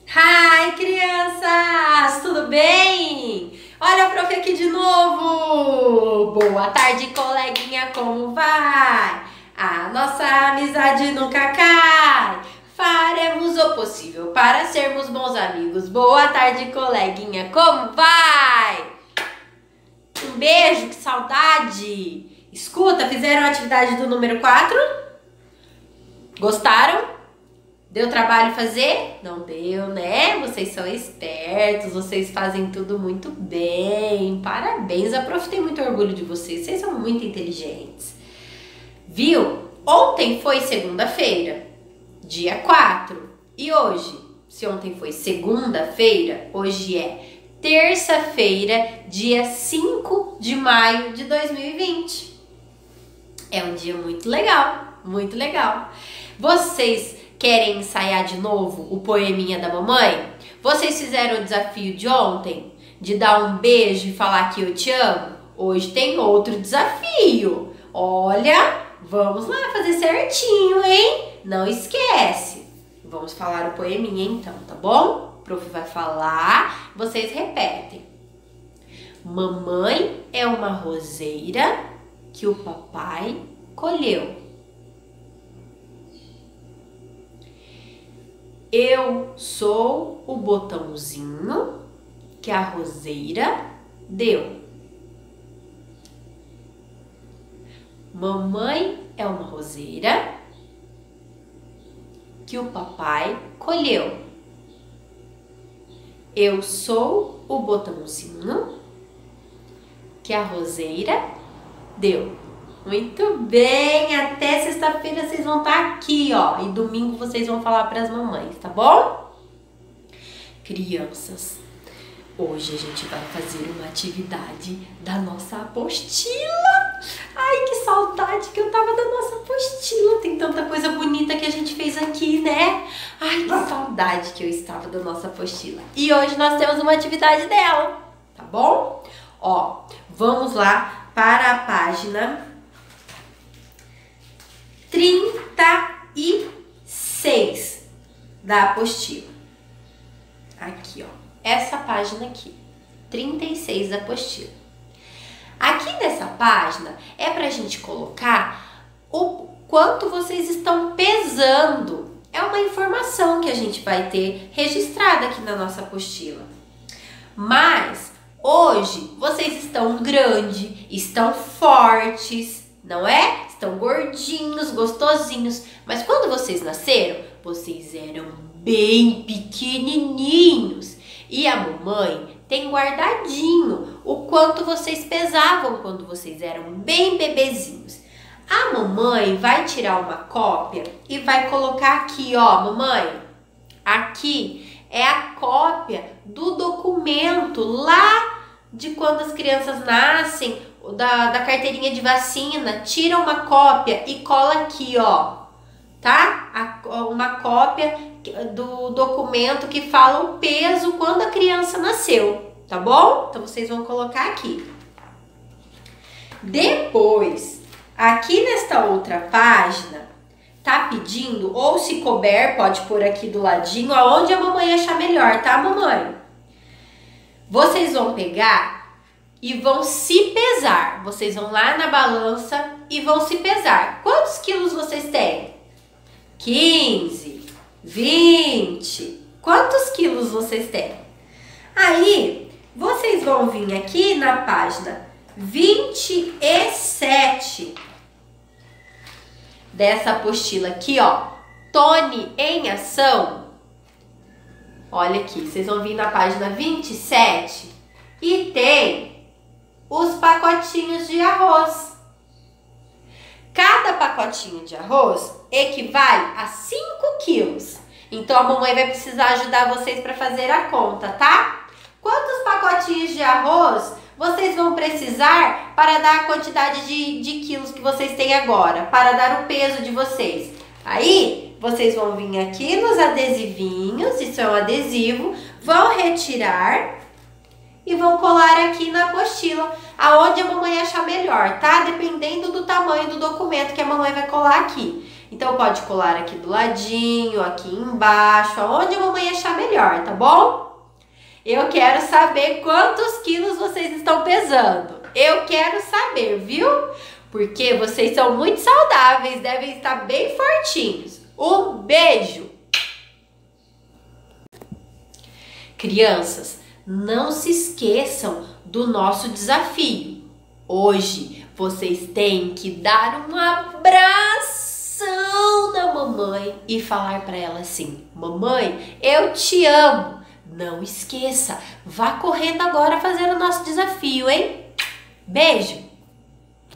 Hi, crianças! Tudo bem? Olha a prof aqui de novo! Boa tarde, coleguinha, como vai? A nossa amizade nunca cai. Faremos o possível para sermos bons amigos. Boa tarde, coleguinha, como vai? Um beijo, que saudade! Escuta, fizeram a atividade do número 4? Gostaram? Deu trabalho fazer? Não deu, né? Vocês são espertos, vocês fazem tudo muito bem. Parabéns, a prof tem muito orgulho de vocês, vocês são muito inteligentes. Viu? Ontem foi segunda-feira, dia 4. E hoje? Se ontem foi segunda-feira, hoje é terça-feira, dia 5 de maio de 2020. É um dia muito legal, muito legal. Vocês querem ensaiar de novo o poeminha da mamãe? Vocês fizeram o desafio de ontem? De dar um beijo e falar que eu te amo? Hoje tem outro desafio. Olha, vamos lá fazer certinho, hein? Não esquece. Vamos falar o poeminha então, tá bom? O prof vai falar, vocês repetem. Mamãe é uma roseira que o papai colheu. Eu sou o botãozinho que a roseira deu. Mamãe é uma roseira que o papai colheu. Eu sou o botãozinho que a roseira deu. Muito bem, até sexta-feira vocês vão estar aqui, ó. E domingo vocês vão falar para as mamães, tá bom? Crianças, hoje a gente vai fazer uma atividade da nossa apostila. Ai, que saudade que eu tava da nossa apostila. Tem tanta coisa bonita que a gente fez aqui, né? Ai, que saudade que eu estava da nossa apostila. E hoje nós temos uma atividade dela, tá bom? Ó, vamos lá para a página 36 da apostila. Aqui, ó. Essa página aqui. 36 da apostila. Aqui nessa página é pra gente colocar o quanto vocês estão pesando. É uma informação que a gente vai ter registrada aqui na nossa apostila. Mas hoje vocês estão grandes, estão fortes, não é? Estão gordinhos, gostosinhos. Mas quando vocês nasceram, vocês eram bem pequenininhos. E a mamãe tem guardadinho o quanto vocês pesavam quando vocês eram bem bebezinhos. A mamãe vai tirar uma cópia e vai colocar aqui, ó, mamãe. Aqui é a cópia do documento lá de quando as crianças nascem, da carteirinha de vacina. Tira uma cópia e cola aqui, ó, tá? Uma cópia do documento que fala o peso quando a criança nasceu, tá bom? Então vocês vão colocar aqui. Depois, aqui nesta outra página, tá pedindo, ou se couber, pode pôr aqui do ladinho, aonde a mamãe achar melhor, tá, mamãe? Vocês vão pegar e vão se pesar. Vocês vão lá na balança e vão se pesar. Quantos quilos vocês têm? 15, 20. Quantos quilos vocês têm? Aí, vocês vão vir aqui na página 27 dessa apostila aqui, ó. Tony em ação. Olha aqui, vocês vão vir na página 27 e tem os pacotinhos de arroz. Cada pacotinho de arroz equivale a 5 quilos. Então a mamãe vai precisar ajudar vocês para fazer a conta, tá? Quantos pacotinhos de arroz vocês vão precisar para dar a quantidade de quilos que vocês têm agora, para dar o peso de vocês? Aí, vocês vão vir aqui nos adesivinhos, isso é um adesivo, vão retirar e vão colar aqui na apostila, aonde a mamãe achar melhor, tá? Dependendo do tamanho do documento que a mamãe vai colar aqui. Então pode colar aqui do ladinho, aqui embaixo, aonde a mamãe achar melhor, tá bom? Eu quero saber quantos quilos vocês estão pesando. Eu quero saber, viu? Porque vocês são muito saudáveis, devem estar bem fortinhos. Um beijo! Crianças, não se esqueçam do nosso desafio. Hoje vocês têm que dar um abração na mamãe e falar para ela assim: mamãe, eu te amo. Não esqueça, vá correndo agora fazer o nosso desafio, hein? Beijo!